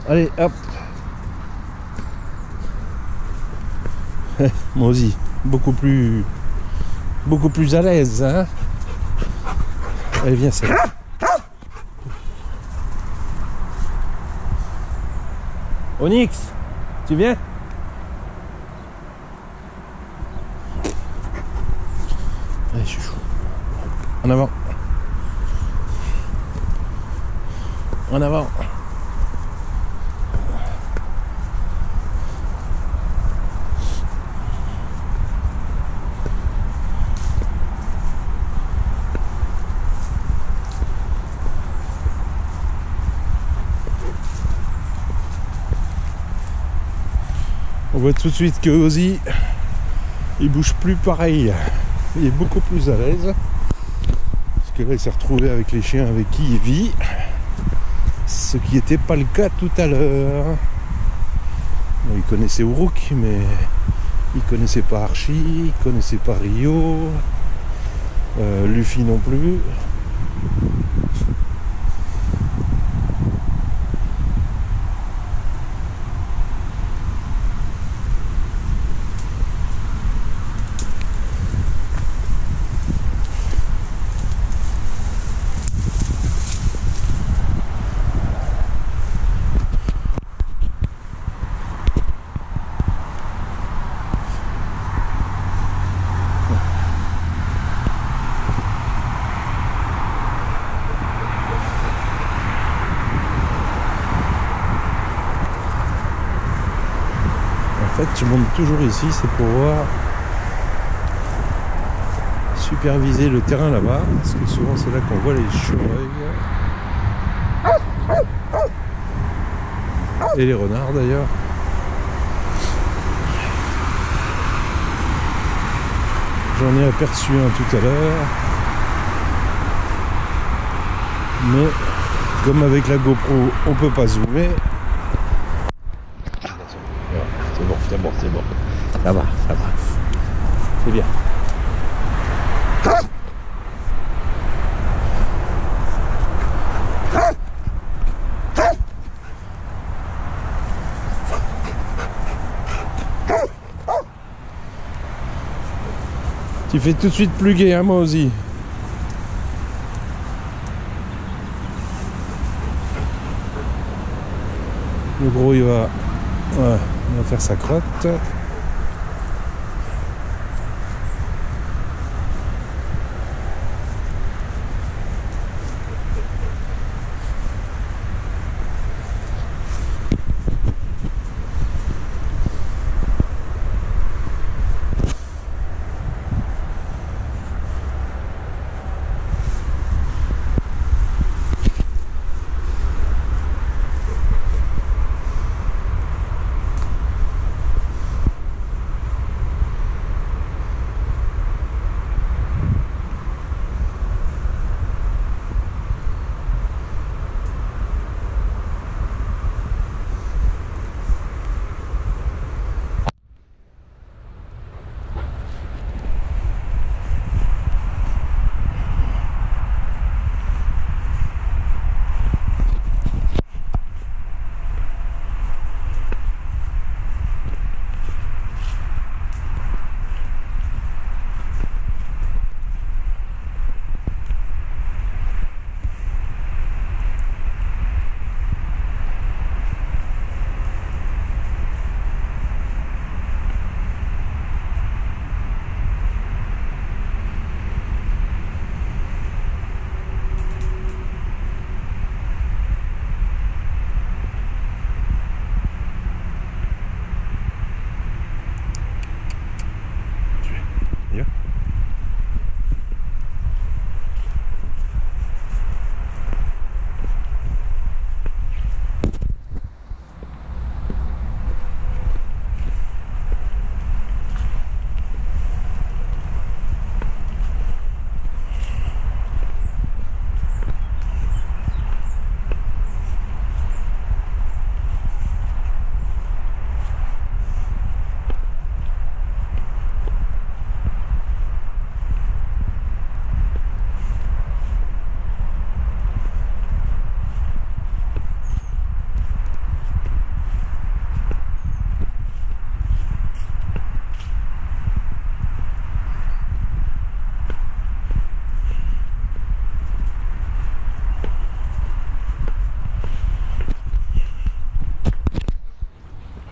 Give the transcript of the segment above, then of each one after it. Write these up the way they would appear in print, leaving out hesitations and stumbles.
Allez, hop. Moi aussi, beaucoup plus à l'aise, hein. Allez, viens, c'est là. Onyx, tu viens? Allez, chouchou. En avant. En avant. On voit tout de suite que Ozzy, il bouge plus pareil. Il est beaucoup plus à l'aise. Parce que là, il s'est retrouvé avec les chiens avec qui il vit. Ce qui n'était pas le cas tout à l'heure. Bon, il connaissait Uruk, mais il connaissait pas Archie, il connaissait pas Rio, Luffy non plus. En fait, je monte toujours ici, c'est pour voir superviser le terrain là-bas, parce que souvent c'est là qu'on voit les chevreuils et les renards d'ailleurs. J'en ai aperçu un tout à l'heure, mais comme avec la GoPro on peut pas zoomer. C'est bon, c'est bon. Ça va, ça va. C'est bien. Tu fais tout de suite plus gai, hein, moi aussi. Le gros, il va... Ouais. On va faire sa crotte.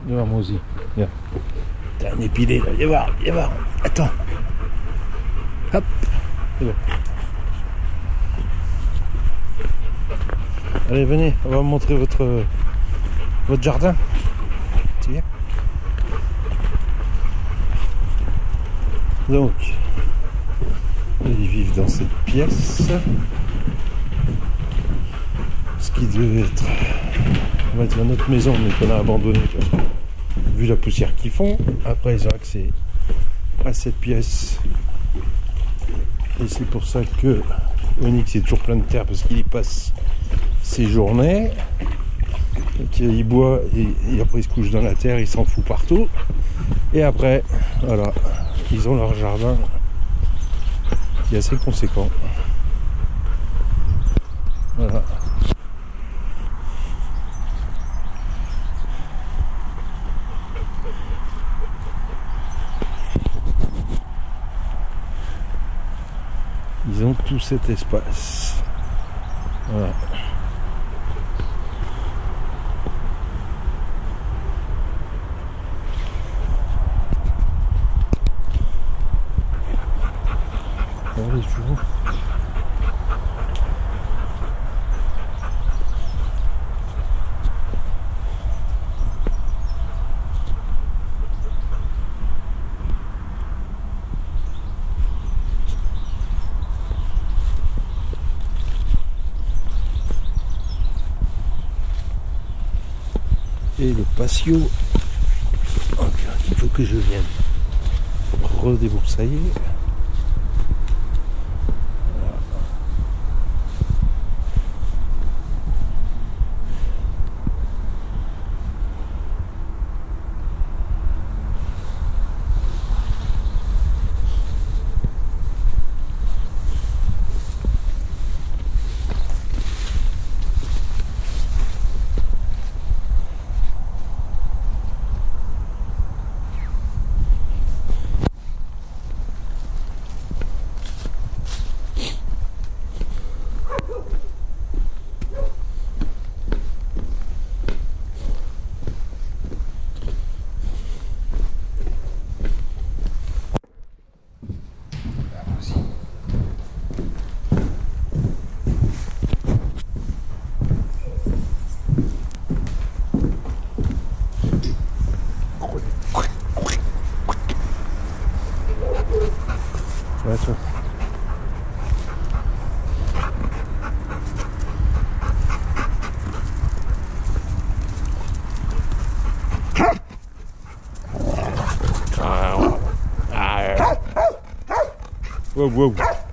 Viens voir, moi aussi. Viens. T'as un épilé là, viens voir, viens voir. Attends. Hop. C'est bon. Allez, venez, on va vous montrer votre jardin. Tiens. Donc, ils vivent dans cette pièce. Ce qui devait être, on va dire, notre maison, mais qu'on a abandonnée, vu la poussière qu'ils font. Après, ils ont accès à cette pièce. Et c'est pour ça que Onyx est toujours plein de terre, parce qu'il y passe ses journées. Donc, il boit et après il se couche dans la terre, il s'en fout partout. Et après, voilà, ils ont leur jardin qui est assez conséquent. Voilà. Ils ont tout cet espace. Voilà. Allez, je vous. Et le patio, donc, il faut que je vienne redéboursailler. Wow, wow.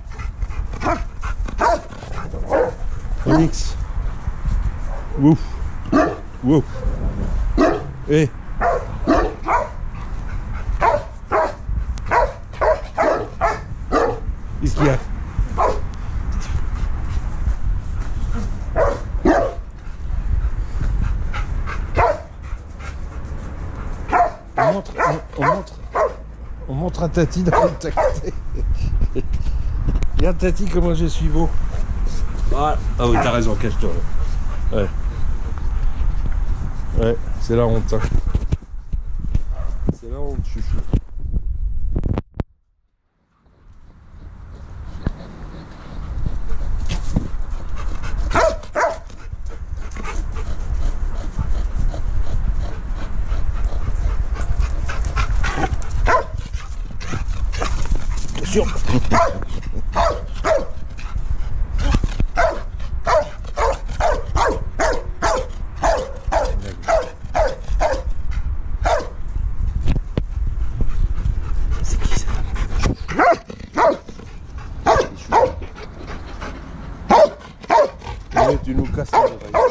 Onyx. Wow. Wow. Eh. Qu'est-ce qu'il y a? On montre à Tati dans le taxi. Regarde Tati comment je suis beau. Ah, ah oui, t'as raison, cache-toi. Ouais. Ouais, c'est la honte. Hein. C'est la honte, chouchou. Attention. Tu nous casses les oreilles.